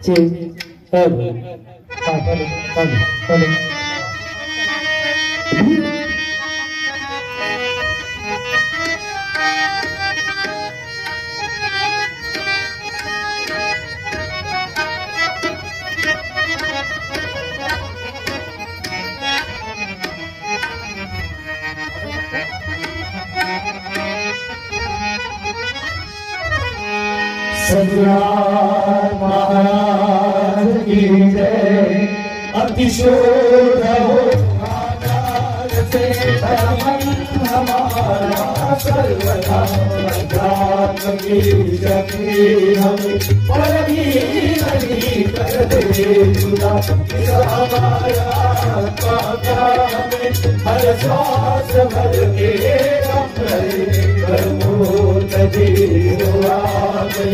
जी अब सतनाम महाराज की जय। अतिशोध हो आकाश से धर्म हमारा सर्वदा अध्यात्म की शक्ति हमें पर भी नहीं कर दे जुदा। हमारा पाता हमें हर श्वास भर के नदी हुआ गई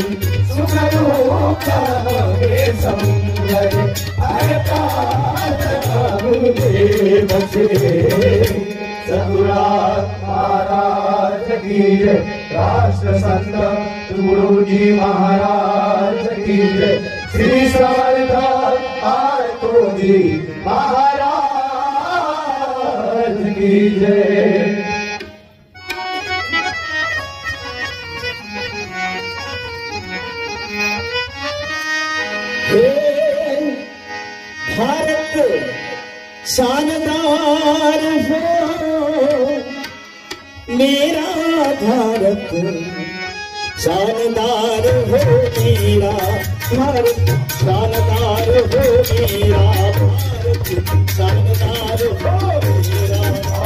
महाराज की जय। राष्ट्र संत गुरु जी महाराज की जय। श्री समर्थ आरतो जी महाराज की जय। भारत शानदार हो मेरा भारत शानदार हो मेरा भारत शानदार हो मेरा भारत शानदार हो मेरा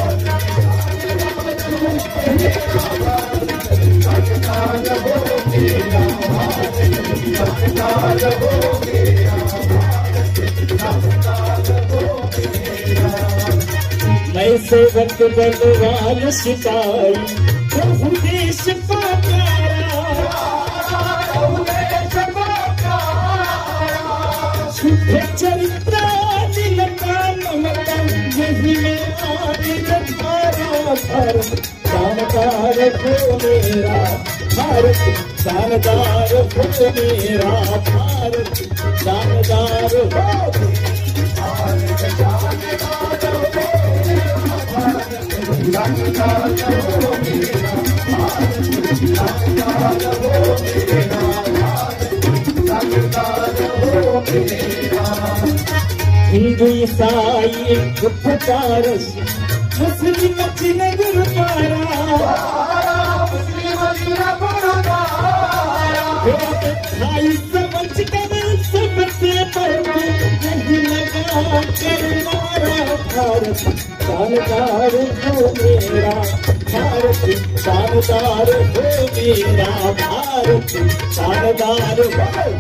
मैं सेवक बलवान सिपाही प्रभु देश का शुद्ध चरित्र दिल का ममता यही मेरा भारत शानदार हो मेरा भारत शानदार हो मेरा भारत शानदार हो हिंदू ईसाई बुद्ध पारस मुस्लिम चिन गुरुद्वारा भाई समझ कर सबसे बढ़ नहीं लगा कर मारा भारत शानदार हो मेरा भारत शानदार हो मेरा भारत शानदार हो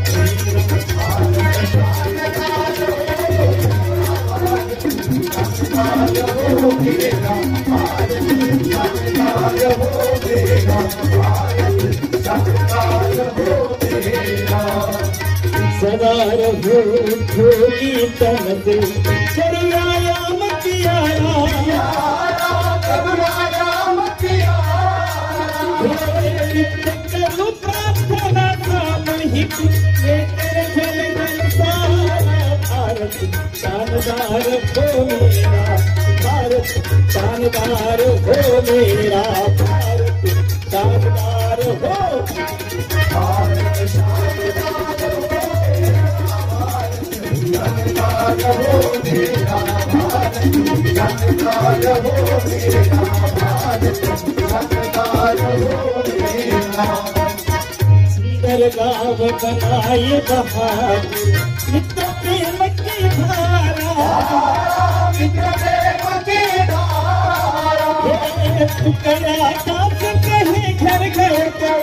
सदा रहो ठोगी तन से चरियाया मतियारा करो प्रार्थना काम ही तेरे जल सारा भारत शानदार हो मेरा भारत शानदार हो मेरा भारत शानदार हो भारत शानदार हो मेरा भारत शानदार हो मेरा भारत शानदार हो मेरा। सुंदर गाँव बनाए बहार मित्र प्रेम की धारा मित्र प्रेम की धारा टुकड़ा काट कहे घर घर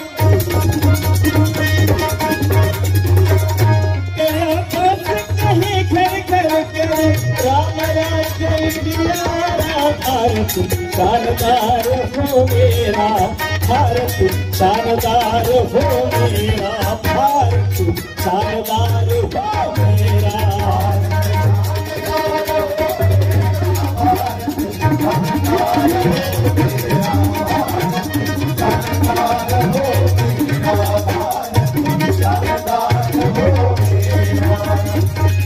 राम राज्य भारत शानदार हो मेरा भारत शानदार हो मेरा भारत शानदार हो मेरा। जय